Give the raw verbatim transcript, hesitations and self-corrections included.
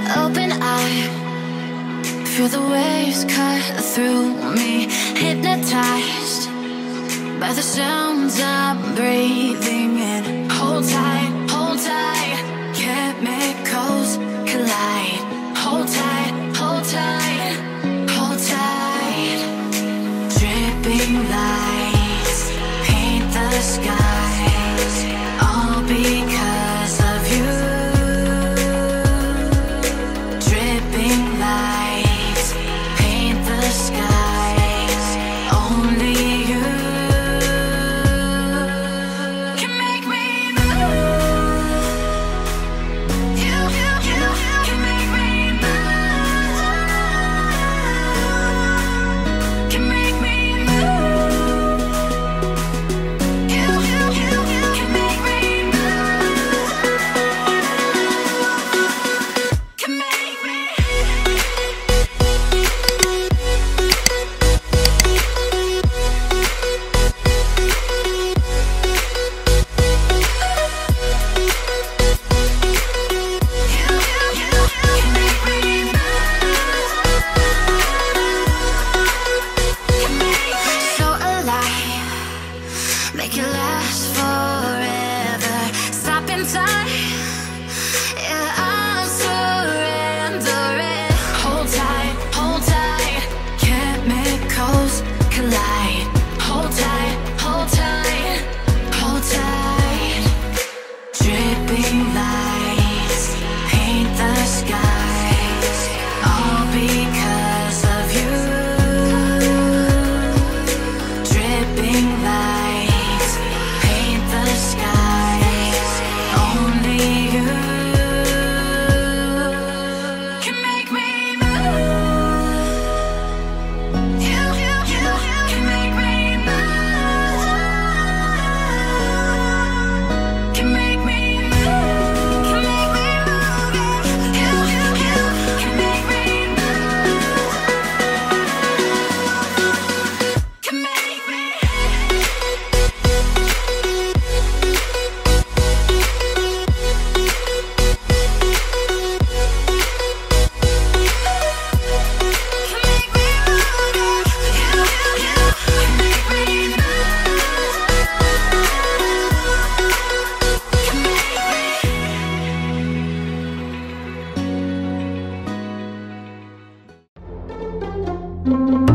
open eye, feel the waves cut through me, hypnotized by the sounds I'm breathing in. Hold tight, hold tight, chemicals collide. Hold tight, hold tight, hold tight. Dripping lights paint the skies, all because of you. Dripping lights paint the skies, only you can make me move. You, you, you can make me move. Can make me move. You, you, you can make me move. Can make me. So alive, make it last forever. Stop in time, yeah, I'm surrendering. Hold tight, hold tight, chemicals collide. Hold tight, hold tight, hold tight. Dripping lights paint the skies, all because of you. Dripping lights paint the skies, only you can make me move. You, you, you can make me move. Can make me move. Can make me move. You, you, you can make me move. Can make me. Can make me move. You, you, you can make me move. Can make me.